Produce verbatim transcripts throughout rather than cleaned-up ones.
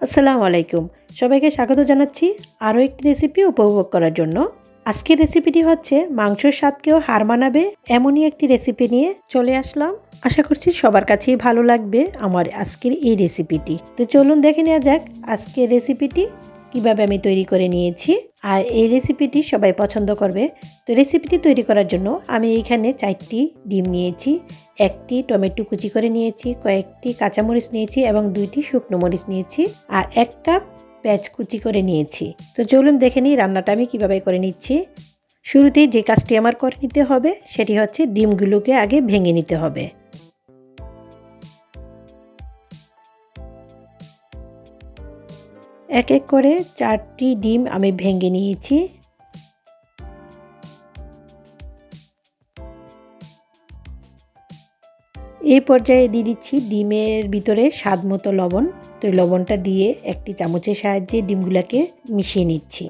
আসসালামু আলাইকুম, সবাইকে স্বাগত জানাচ্ছি আরও একটি রেসিপি উপভোগ করার জন্য। আজকের রেসিপিটি হচ্ছে মাংসের স্বাদকেও হার মানাবে এমনই একটি রেসিপি নিয়ে চলে আসলাম। আশা করছি সবার কাছেই ভালো লাগবে আমার আজকের এই রেসিপিটি। তো চলুন দেখে নেওয়া যাক আজকের রেসিপিটি কিভাবে আমি তৈরি করে নিয়েছি, আর এই রেসিপিটি সবাই পছন্দ করবে। তো রেসিপিটি তৈরি করার জন্য আমি এইখানে চারটি ডিম নিয়েছি, একটি টমেটো কুচি করে নিয়েছি, কয়েকটি কাঁচামরিচ নিয়েছি এবং দুইটি শুকনো মরিচ নিয়েছি, আর এক কাপ পেঁয়াজ কুচি করে নিয়েছি। তো চলুন দেখে নিই রান্নাটা আমি কিভাবে করে নিচ্ছি। শুরুতেই যে কাজটি আমার করে নিতে হবে সেটি হচ্ছে ডিমগুলোকে আগে ভেঙে নিতে হবে। এক এক করে চারটি ডিম আমি ভেঙে নিয়েছি। এই পর্যায়ে দিয়ে দিচ্ছি ডিমের ভিতরে স্বাদ মতো লবণ। তো এই লবণটা দিয়ে একটি চামচের সাহায্যে ডিমগুলোকে মিশিয়ে নিচ্ছি।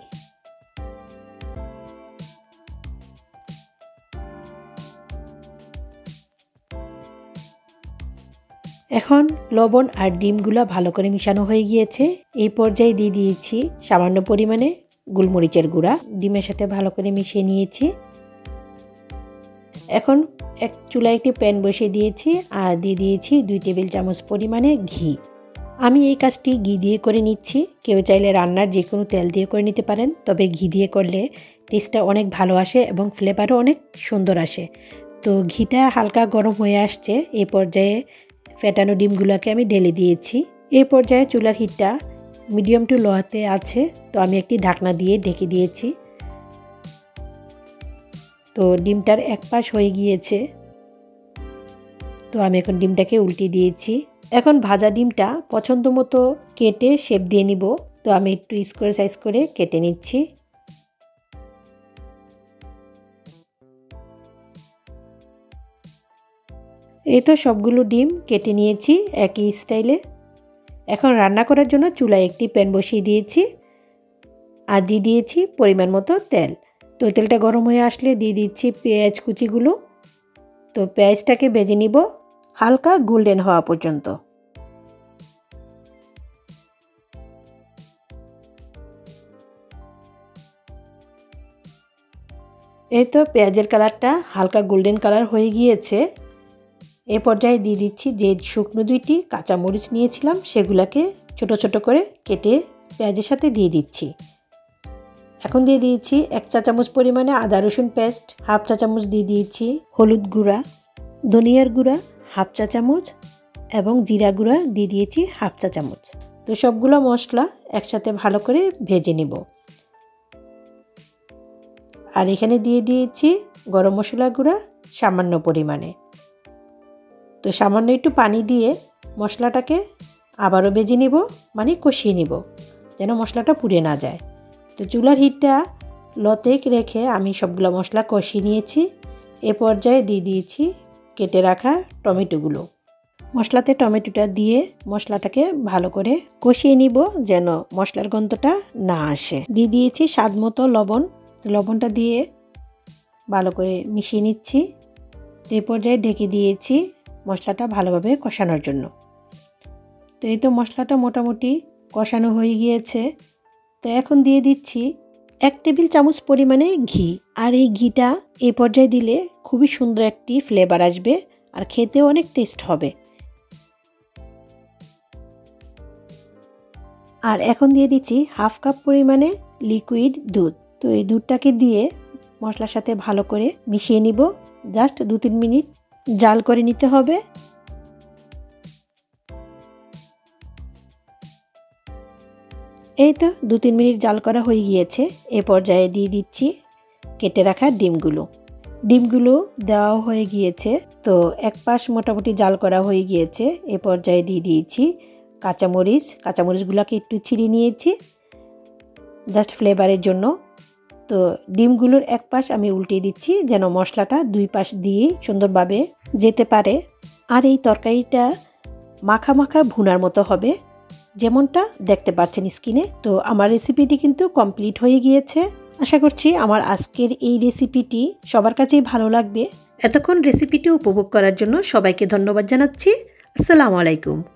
এখন লবণ আর ডিমগুলো ভালো করে মিশানো হয়ে গিয়েছে। এই পর্যায়ে দিয়ে দিয়েছি সামান্য পরিমাণে গোলমরিচের গুঁড়া, ডিমের সাথে ভালো করে মিশিয়ে নিয়েছি। এখন এক চুলায় একটি প্যান বসিয়ে দিয়েছি আর দিয়ে দিয়েছি দুই টেবিল চামচ পরিমাণে ঘি। আমি এই কাজটি ঘি দিয়ে করে নিচ্ছি। কেউ চাইলে রান্নার যে কোনো তেল দিয়ে করে নিতে পারেন, তবে ঘি দিয়ে করলে টেস্টটা অনেক ভালো আসে এবং ফ্লেভারও অনেক সুন্দর আসে। তো ঘিটা হালকা গরম হয়ে আসছে, এই পর্যায়ে ফেটানো ডিমগুলোকে আমি ঢেলে দিয়েছি। এই পর্যায়ে চুলার হিটটা মিডিয়াম টু লোতে আছে, তো আমি একটি ঢাকনা দিয়ে ঢেকে দিয়েছি। তো ডিমটার এক পাশ হয়ে গিয়েছে, তো আমি এখন ডিমটাকে উল্টে দিয়েছি। এখন ভাজা ডিমটা পছন্দ মতো কেটে শেপ দিয়ে নিব। তো আমি একটু স্কোয়ার সাইজ করে কেটে নিচ্ছি। এই তো সবগুলো ডিম কেটে নিয়েছি একই স্টাইলে। এখন রান্না করার জন্য চুলায় একটি প্যান বসিয়ে দিয়েছি আর দিয়ে দিয়েছি পরিমাণ মতো তেল। তো তেলটা গরম হয়ে আসলে দিয়ে দিচ্ছি পেঁয়াজ কুচিগুলো। তো পেঁয়াজটাকে ভেজে নিব হালকা গোল্ডেন হওয়া পর্যন্ত। এই তো পেঁয়াজের কালারটা হালকা গোল্ডেন কালার হয়ে গিয়েছে। এ পর্যায়ে দিয়ে দিচ্ছি যে শুকনো দুইটি কাঁচামরিচ নিয়েছিলাম সেগুলোকে ছোট ছোট করে কেটে পেঁয়াজের সাথে দিয়ে দিচ্ছি। এখন দিয়ে দিয়েছি এক চা চামচ পরিমাণে আদা রসুন পেস্ট, হাফ চা চামচ দিয়ে দিয়েছি হলুদ গুঁড়া, ধনিয়ার গুঁড়া হাফ চা চামচ এবং জিরা গুঁড়া দিয়ে দিয়েছি হাফ চা চামচ। তো সবগুলো মশলা একসাথে ভালো করে ভেজে নেব। আর এখানে দিয়ে দিয়েছি গরম মশলা গুঁড়া সামান্য পরিমাণে। তো সামান্য একটু পানি দিয়ে মশলাটাকে আবারও ভেজে নিব, মানে কষিয়ে নিব যেন মশলাটা পুড়ে না যায়। তো চুলার হিটটা লোতে রেখে আমি সবগুলো মশলা কষিয়ে নিয়েছি। এ পর্যায়ে দিয়ে দিয়েছি কেটে রাখা টমেটোগুলো। মশলাতে টমেটোটা দিয়ে মশলাটাকে ভালো করে কষিয়ে নিব যেন মশলার গন্ধটা না আসে। দিয়ে দিয়েছি স্বাদ মতো লবণ। লবণটা দিয়ে ভালো করে মিশিয়ে নিচ্ছি। এই পর্যায়ে ঢেকে দিয়েছি মশলাটা ভালোভাবে কষানোর জন্য। তো এই তো মশলাটা মোটামুটি কষানো হয়ে গিয়েছে। তো এখন দিয়ে দিচ্ছি এক টেবিল চামচ পরিমাণে ঘি। আর এই ঘিটা এই পর্যায়ে দিলে খুবই সুন্দর একটি ফ্লেভার আসবে আর খেতে অনেক টেস্ট হবে। আর এখন দিয়ে দিচ্ছি হাফ কাপ পরিমাণে লিকুইড দুধ। তো এই দুধটাকে দিয়ে মশলার সাথে ভালো করে মিশিয়ে নিব। জাস্ট দু তিন মিনিট জাল করে নিতে হবে। এই তো দু তিন মিনিট জাল করা হয়ে গিয়েছে। এ পর্যায়ে দিয়ে দিচ্ছি কেটে রাখা ডিমগুলো। ডিমগুলো দেওয়া হয়ে গিয়েছে। তো এক পাশ মোটামুটি জাল করা হয়ে গিয়েছে। এ পর্যায়ে দিয়ে দিয়েছি কাঁচামরিচ। কাঁচামরিচগুলোকে একটু ছিঁড়ে নিয়েছি জাস্ট ফ্লেভারের জন্য। তো ডিমগুলোর এক পাশ আমি উল্টে দিচ্ছি যেন মশলাটা দুই পাশ দিয়ে সুন্দরভাবে যেতে পারে। আর এই তরকারিটা মাখা মাখা ভুনার মতো হবে, যেমনটা দেখতে পাচ্ছেন স্ক্রিনে। তো আমার রেসিপিটি কিন্তু কমপ্লিট হয়ে গিয়েছে। আশা করছি আমার আজকের এই রেসিপিটি সবার কাছেই ভালো লাগবে। এতক্ষণ রেসিপিটি উপভোগ করার জন্য সবাইকে ধন্যবাদ জানাচ্ছি। আসসালামু আলাইকুম।